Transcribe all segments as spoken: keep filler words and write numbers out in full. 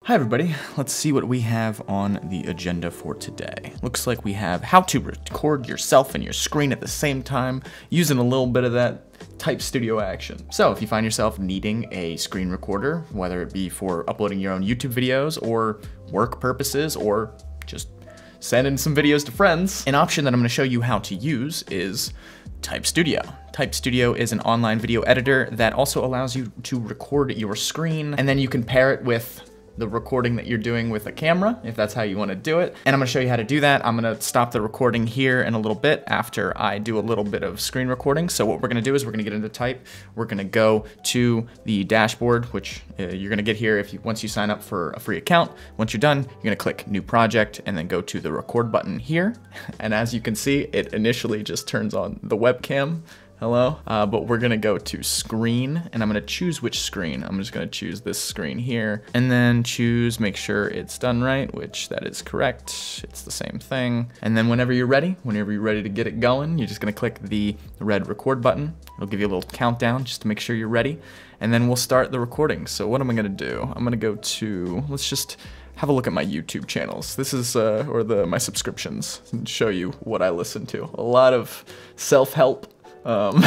Hi everybody, let's see what we have on the agenda for today. Looks like we have how to record yourself and your screen at the same time using a little bit of that Type Studio action. So if you find yourself needing a screen recorder, whether it be for uploading your own YouTube videos or work purposes or just sending some videos to friends, an option that I'm gonna show you how to use is Type Studio. Type Studio is an online video editor that also allows you to record your screen, and then you can pair it with the recording that you're doing with a camera, if that's how you want to do it. And I'm gonna show you how to do that. I'm gonna stop the recording here in a little bit after I do a little bit of screen recording. So what we're gonna do is we're gonna get into Type. We're gonna go to the dashboard, which uh, you're gonna get here if you once you sign up for a free account. Once you're done, you're gonna click New Project and then go to the record button here. And as you can see, it initially just turns on the webcam. Hello, uh, but we're gonna go to screen and I'm gonna choose which screen. I'm just gonna choose this screen here and then choose, make sure it's done right, which that is correct. It's the same thing. And then whenever you're ready, whenever you're ready to get it going, you're just gonna click the red record button. It'll give you a little countdown just to make sure you're ready. And then we'll start the recording. So what am I gonna do? I'm gonna go to, let's just have a look at my YouTube channels. This is, uh, or the my subscriptions, and show you what I listen to. A lot of self-help. Um,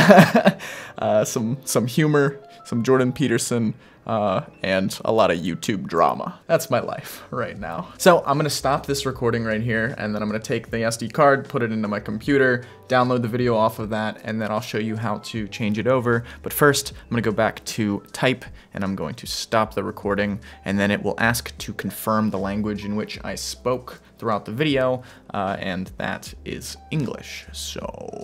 uh, some some humor, some Jordan Peterson, uh, and a lot of YouTube drama. That's my life right now. So I'm gonna stop this recording right here, and then I'm gonna take the S D card, put it into my computer, download the video off of that, and then I'll show you how to change it over. But first, I'm gonna go back to Type, and I'm going to stop the recording, and then it will ask to confirm the language in which I spoke throughout the video, uh, and that is English. So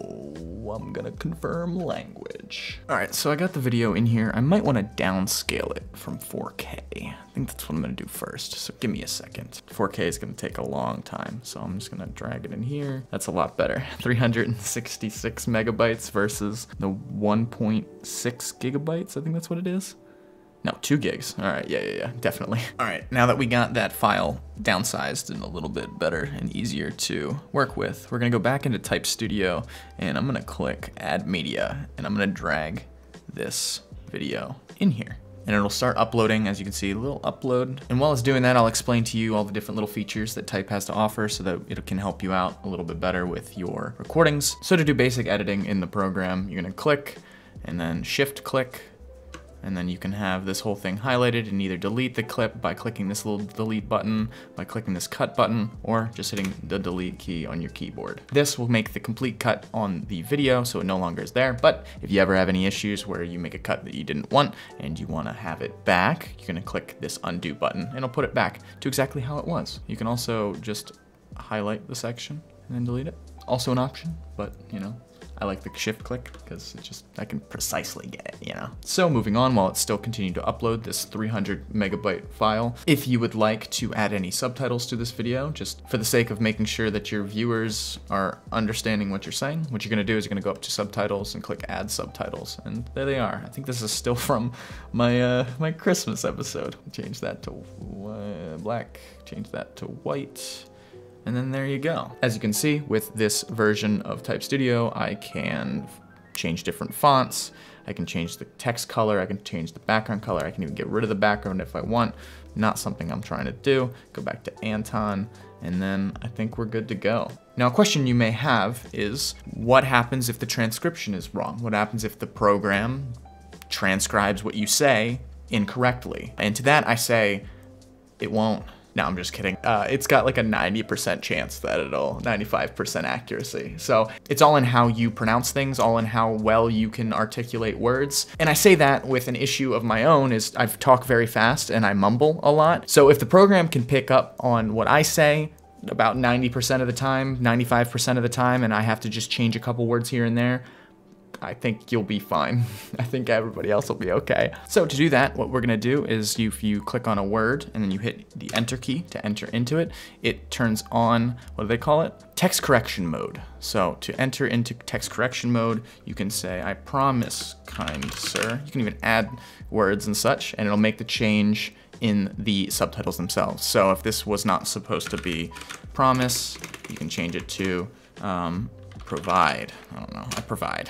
I'm gonna confirm language. All right, so I got the video in here. I might wanna downscale it from four K. I think that's what I'm gonna do first, so give me a second. four K is gonna take a long time, so I'm just gonna drag it in here. That's a lot better. three hundred sixty-six megabytes versus the one point six gigabytes, I think that's what it is. No, two gigs. All right, yeah, yeah, yeah, definitely. All right, now that we got that file downsized and a little bit better and easier to work with, we're gonna go back into Type Studio and I'm gonna click Add Media and I'm gonna drag this video in here. And it'll start uploading, as you can see, a little upload. And while it's doing that, I'll explain to you all the different little features that Type has to offer so that it can help you out a little bit better with your recordings. So to do basic editing in the program, you're gonna click and then shift click, and then you can have this whole thing highlighted and either delete the clip by clicking this little delete button, by clicking this cut button, or just hitting the delete key on your keyboard. This will make the complete cut on the video so it no longer is there, but if you ever have any issues where you make a cut that you didn't want and you wanna have it back, you're gonna click this undo button and it'll put it back to exactly how it was. You can also just highlight the section and then delete it. Also an option, but you know, I like the shift click because it just, I can precisely get it, you know? So moving on, while it's still continuing to upload this three hundred megabyte file, if you would like to add any subtitles to this video, just for the sake of making sure that your viewers are understanding what you're saying, what you're gonna do is you're gonna go up to subtitles and click add subtitles, and there they are. I think this is still from my, uh, my Christmas episode. Change that to uh, black, change that to white. And then there you go. As you can see, with this version of Type Studio, I can change different fonts, I can change the text color, I can change the background color, I can even get rid of the background if I want. Not something I'm trying to do. Go back to Anton, and then I think we're good to go. Now, a question you may have is, what happens if the transcription is wrong? What happens if the program transcribes what you say incorrectly? And to that I say, it won't. No, I'm just kidding. Uh, it's got like a ninety percent chance that it'll, ninety-five percent accuracy. So it's all in how you pronounce things, all in how well you can articulate words. And I say that with an issue of my own is I've talked very fast and I mumble a lot. So if the program can pick up on what I say about ninety percent of the time, ninety-five percent of the time, and I have to just change a couple words here and there, I think you'll be fine. I think everybody else will be okay. So to do that, what we're gonna do is you, if you click on a word and then you hit the enter key to enter into it, it turns on, what do they call it? Text correction mode. So to enter into text correction mode, you can say, I promise, kind sir. You can even add words and such, and it'll make the change in the subtitles themselves. So if this was not supposed to be promise, you can change it to um, provide. I don't know, I provide.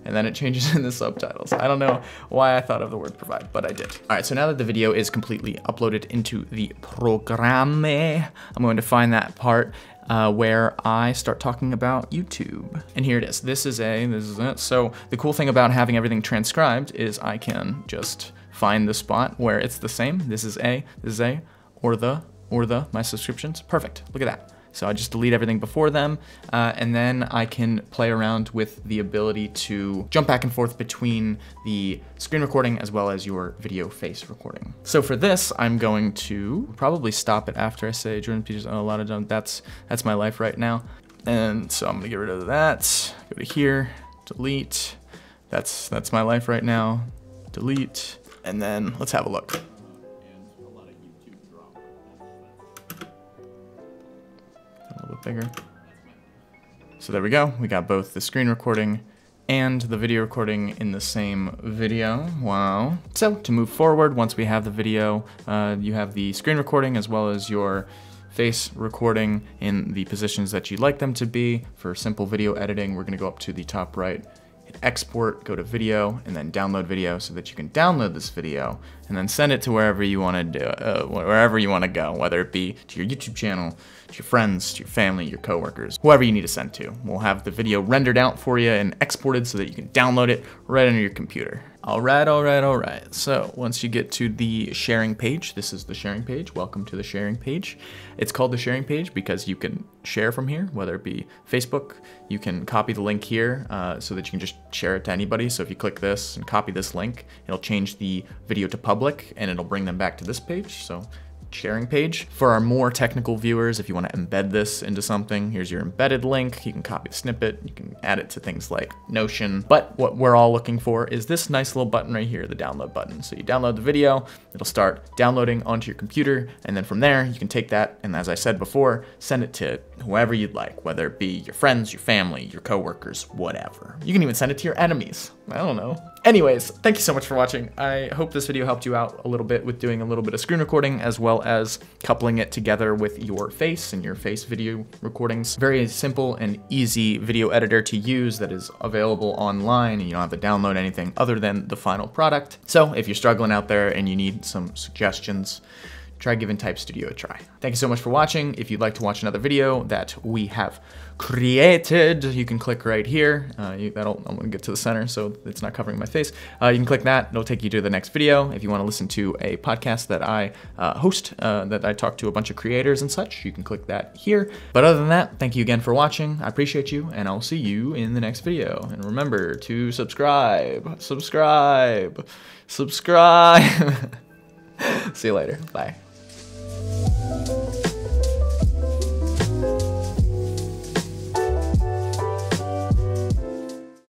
and then it changes in the subtitles. I don't know why I thought of the word provide, but I did. All right, so now that the video is completely uploaded into the Programme, I'm going to find that part uh, where I start talking about YouTube. And here it is. This is a, this is it. So the cool thing about having everything transcribed is I can just find the spot where it's the same. This is a, this is a, or the, or the, my subscriptions. Perfect, look at that. So I just delete everything before them, uh, and then I can play around with the ability to jump back and forth between the screen recording as well as your video face recording. So for this, I'm going to probably stop it after I say Jordan Peters, oh, a lot of them, that's, that's my life right now. And so I'm gonna get rid of that, go to here, delete, that's, that's my life right now, delete, and then let's have a look. A little bit bigger. So there we go. We got both the screen recording and the video recording in the same video. Wow. So to move forward, once we have the video, uh, you have the screen recording as well as your face recording in the positions that you'd like them to be. For simple video editing, we're going to go up to the top right, hit export, go to video, and then download video so that you can download this video and then send it to wherever you want to do, uh, wherever you want to go, whether it be to your YouTube channel, to your friends, to your family, your coworkers, whoever you need to send to. We'll have the video rendered out for you and exported so that you can download it right on your computer. All right, all right, all right. So once you get to the sharing page, this is the sharing page. Welcome to the sharing page. It's called the sharing page because you can share from here, whether it be Facebook. You can copy the link here uh, so that you can just share it to anybody. So if you click this and copy this link, it'll change the video to public and it'll bring them back to this page. So sharing page. For our more technical viewers, if you want to embed this into something, here's your embedded link. You can copy the snippet, you can add it to things like Notion. But what we're all looking for is this nice little button right here, the download button. So you download the video, it'll start downloading onto your computer, and then from there you can take that and, as I said before, send it to whoever you'd like, whether it be your friends, your family, your coworkers, whatever. You can even send it to your enemies. I don't know. Anyways, thank you so much for watching. I hope this video helped you out a little bit with doing a little bit of screen recording as well as coupling it together with your face and your face video recordings. Very simple and easy video editor to use that is available online, and you don't have to download anything other than the final product. So if you're struggling out there and you need some suggestions, try giving Type Studio a try. Thank you so much for watching. If you'd like to watch another video that we have created, you can click right here. Uh, you, that'll, I'm gonna get to the center so it's not covering my face. Uh, you can click that, it'll take you to the next video. If you wanna listen to a podcast that I uh, host, uh, that I talk to a bunch of creators and such, you can click that here. But other than that, thank you again for watching. I appreciate you, and I'll see you in the next video. And remember to subscribe, subscribe, subscribe. See you later, bye.